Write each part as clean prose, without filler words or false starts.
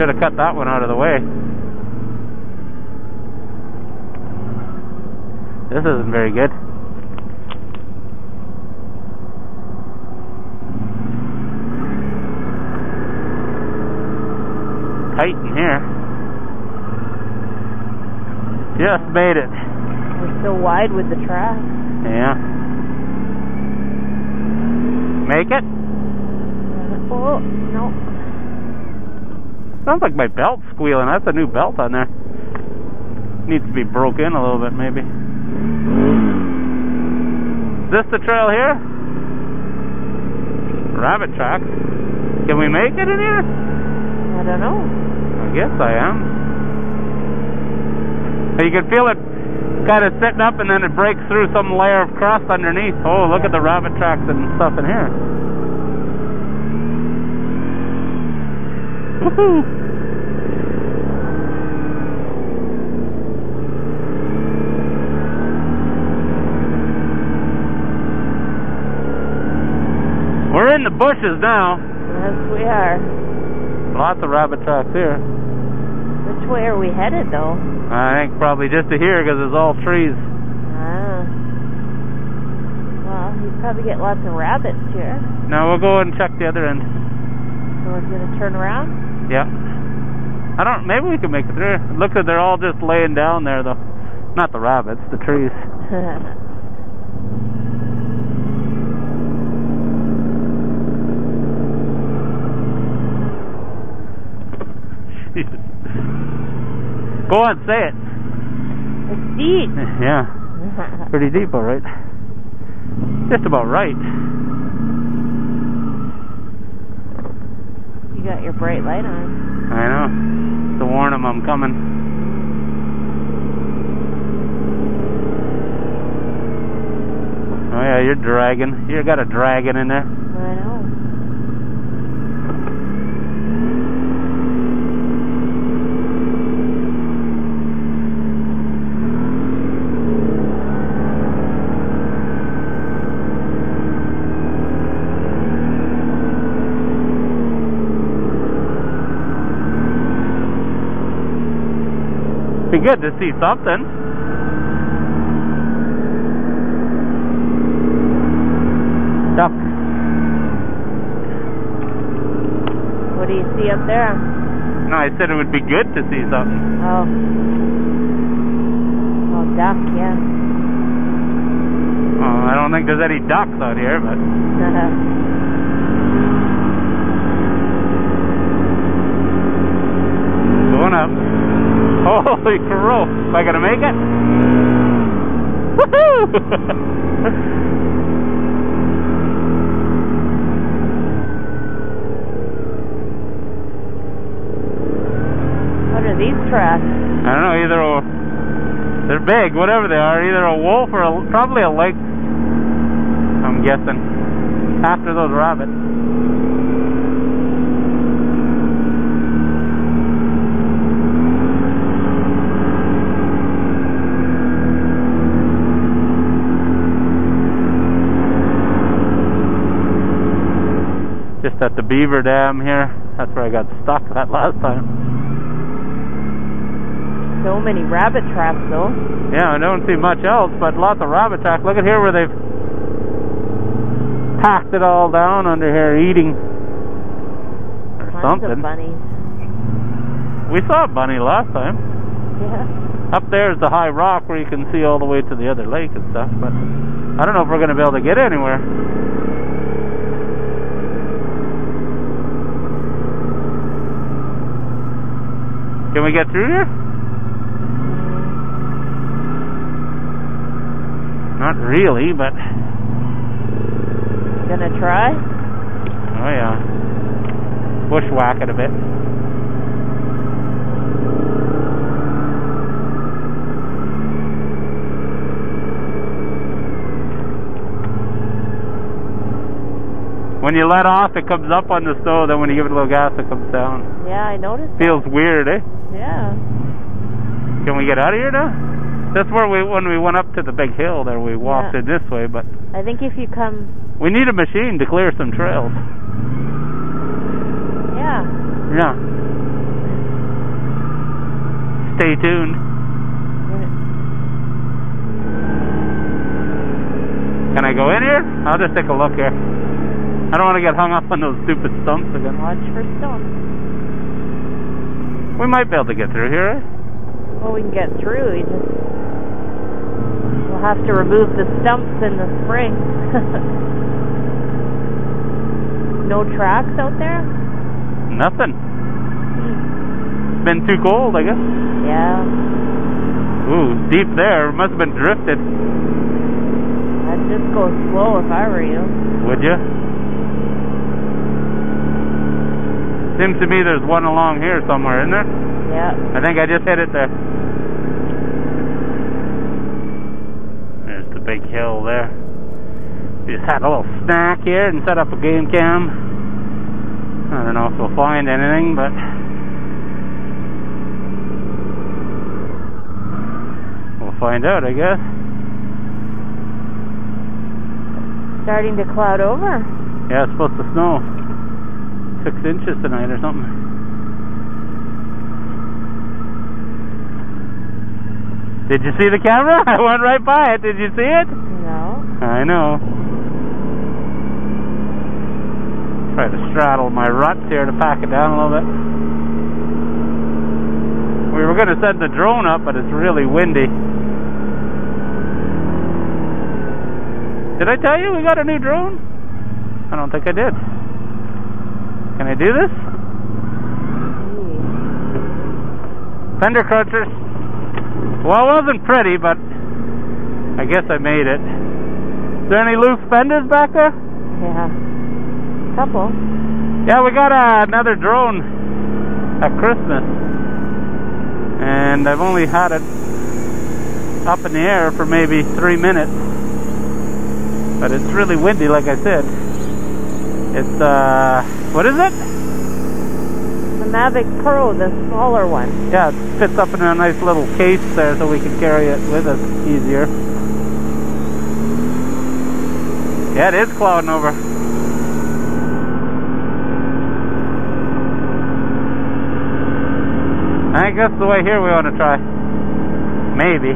Should have cut that one out of the way. This isn't very good. Tight in here. Just made it. We're so wide with the track. Yeah. Make it? Oh, no. Sounds like my belt's squealing. That's a new belt on there. Needs to be broke in a little bit, maybe. Is this the trail here? Rabbit tracks. Can we make it in here? I don't know. I guess I am. You can feel it kind of sitting up and then it breaks through some layer of crust underneath. Oh, look at the rabbit tracks and stuff in here. Woohoo! We're in the bushes now. Yes, we are. Lots of rabbit tracks here. Which way are we headed, though? I think probably just to here because it's all trees. Ah. Well, you probably get lots of rabbits here. Now we'll go and check the other end. So we're going to turn around? Yeah. Maybe we can make it through. It looks like they're all just laying down there, though. Not the rabbits, the trees. Jesus. Go on, say it. It's deep. Yeah. Pretty deep, all right. Just about right. You got your bright light on. I know. To warn them I'm coming. Oh yeah, you're dragging. You got a dragon in there. I know. Be good to see something. Duck. What do you see up there? No, I said it would be good to see something. Oh. Oh, duck, yeah. Oh, I don't think there's any ducks out here, but... Going up. Holy crow! Am I gonna make it? Woohoo! What are these tracks? I don't know, they're big, whatever they are, either a wolf or probably a lynx, I'm guessing, after those rabbits. Just at the beaver dam here. That's where I got stuck that last time. So many rabbit traps, though. Yeah, I don't see much else, but lots of rabbit traps. Look at here where they've packed it all down under here, eating or Tons something. of bunnies. We saw a bunny last time. Yeah. Up there is the high rock where you can see all the way to the other lake and stuff, but I don't know if we're going to be able to get anywhere. Can we get through here? Not really, but... Gonna try? Oh yeah. Bushwhack it a bit. When you let off, it comes up on the stove, then when you give it a little gas, it comes down. Yeah, I noticed. Feels weird, eh? Yeah. Can we get out of here now? That's where when we went up to the big hill there, we walked in this way, but... I think if you come... We need a machine to clear some trails. Yeah. Yeah. Stay tuned. Can I go in here? I'll just take a look here. I don't want to get hung up on those stupid stumps again. Watch for stumps. We might be able to get through here, right? Well, we can get through. We'll have to remove the stumps in the spring. No tracks out there? Nothing. It's been too cold, I guess. Yeah. Ooh, deep there. Must have been drifted. I'd just go slow if I were you. Would you? Seems to me there's one along here somewhere, isn't there? Yeah. I think I just hit it there. There's the big hill there. We just had a little snack here and set up a game cam. I don't know if we'll find anything, but we'll find out, I guess. Starting to cloud over. Yeah, it's supposed to snow. 6 inches tonight or something. Did you see the camera? I went right by it. Did you see it? No. I know. Try to straddle my ruts here to pack it down a little bit. We were going to send the drone up, but it's really windy. Did I tell you we got a new drone? I don't think I did. Can I do this? Fender crunchers. Well, it wasn't pretty, but I guess I made it. Is there any loose fenders back there? Yeah. Couple. Yeah, we got another drone at Christmas. And I've only had it up in the air for maybe 3 minutes. But it's really windy, like I said. It's, what is it? The Mavic Pro, the smaller one. Yeah, it fits up in a nice little case there so we can carry it with us easier. Yeah, it is clouding over. I think that's the way here we want to try. Maybe.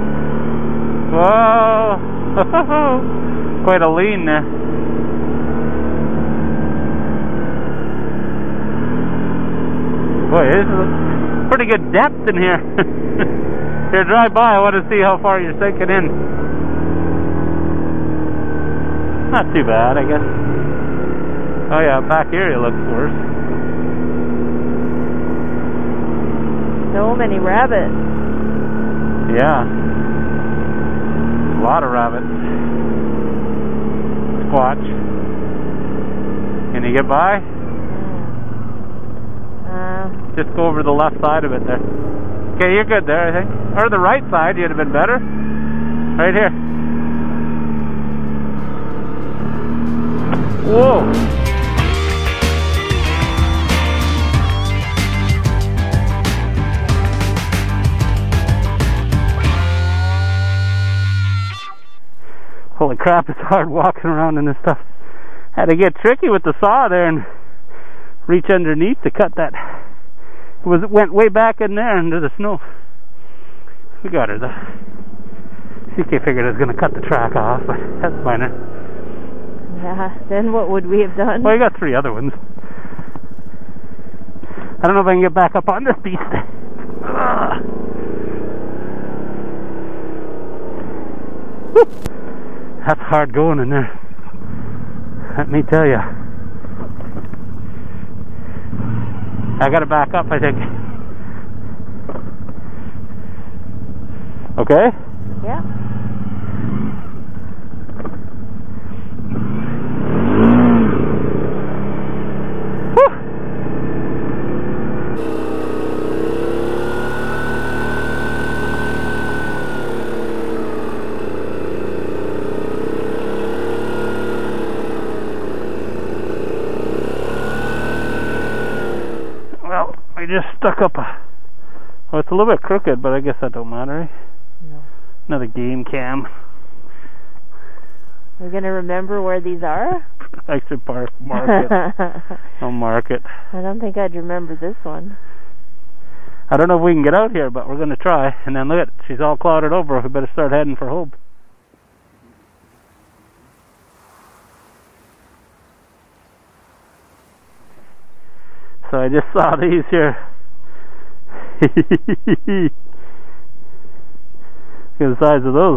Whoa! Quite a lean there. Boy, this is pretty good depth in here. Here, drive by. I want to see how far you're sinking in. Not too bad, I guess. Oh yeah, back here it looks worse. So many rabbits. Yeah. A lot of rabbits. Squatch. Can you get by? Just go over the left side of it there. Okay, you're good there, I think. Or the right side, you'd have been better. Right here. Whoa! Holy crap, it's hard walking around in this stuff. Had to get tricky with the saw there and reach underneath to cut that. It went way back in there into the snow. We got her though. CK figured I was going to cut the track off, but that's minor. Yeah, then what would we have done? Well, I got 3 other ones. I don't know if I can get back up on this beast. That's hard going in there. Let me tell you. I gotta back up, I think. Okay? Yeah. Well, I just stuck up a... Well, it's a little bit crooked, but I guess that don't matter, eh? No. Another game cam. We're going to remember where these are? I should mark it. I'll mark it. I don't think I'd remember this one. I don't know if we can get out here, but we're going to try. And then look at it, she's all clouded over. We better start heading for home. So I just saw these here. Look at the size of those.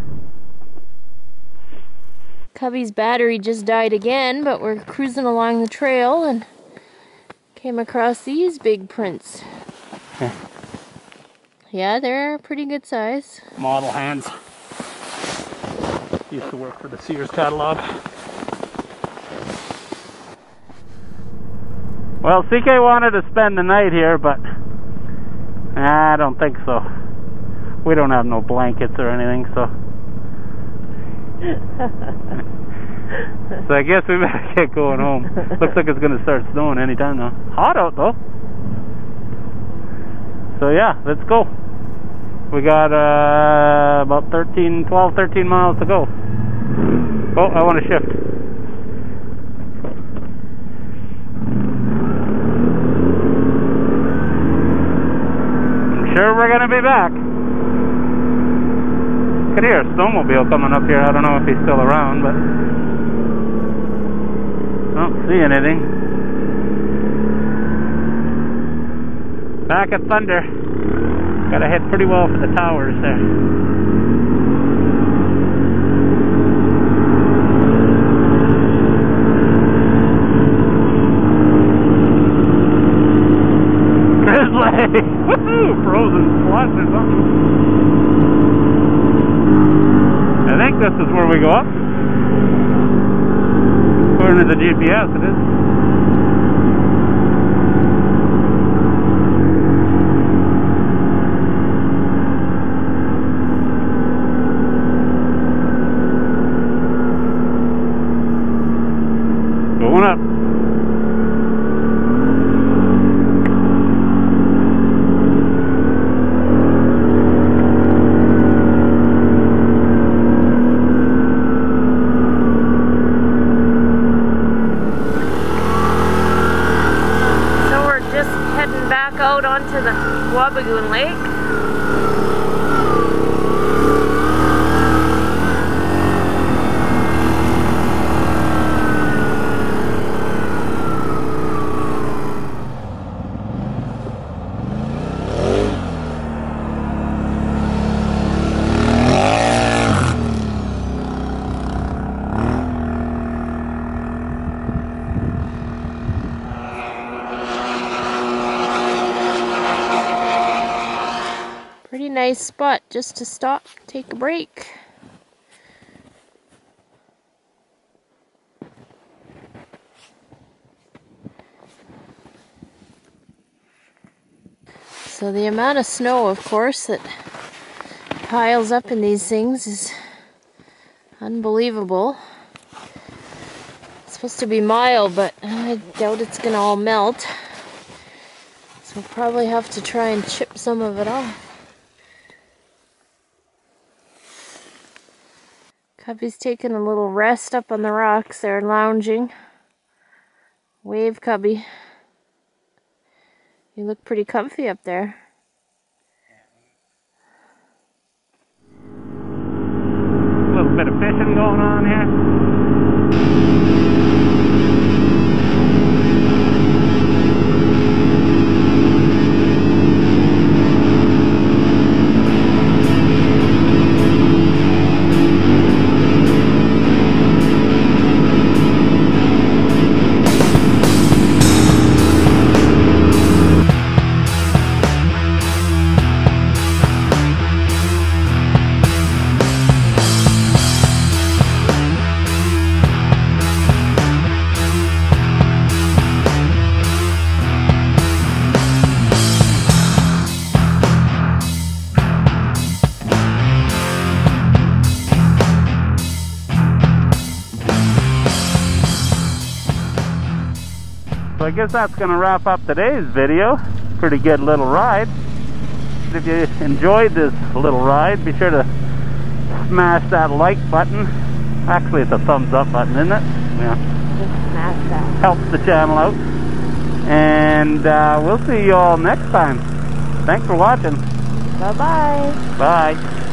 Cubby's battery just died again, but we're cruising along the trail and came across these big prints. Okay. Yeah, they're pretty good size. Model hands. Used to work for the Sears catalog. Well, CK wanted to spend the night here, but I don't think so. We don't have no blankets or anything, so. So I guess we better get going home. Looks like it's going to start snowing anytime now. Hot out though. So yeah, let's go. We got about 12, 13 miles to go. Oh, I want to shift. I'm sure we're going to be back. I can hear a snowmobile coming up here. I don't know if he's still around, but I don't see anything. Back at Thunder. Gotta hit pretty well for the towers there. Grizzly! Woohoo! Frozen slush or something. I think this is where we go up. According to the GPS, it is. Going up. Out onto the Cubbeezx Lake. Pretty nice spot just to stop, take a break. So the amount of snow, of course, that piles up in these things is unbelievable. It's supposed to be mild, but I doubt it's gonna all melt. So we'll probably have to try and chip some of it off. Cubby's taking a little rest up on the rocks there, lounging. Wave, Cubby. You look pretty comfy up there. A little bit of fishing going on here. So I guess that's going to wrap up today's video. Pretty good little ride. If you enjoyed this little ride, be sure to smash that like button. Actually, it's a thumbs up button, isn't it? Yeah. Just smash that. Helps the channel out. And we'll see you all next time. Thanks for watching. Bye-bye. Bye.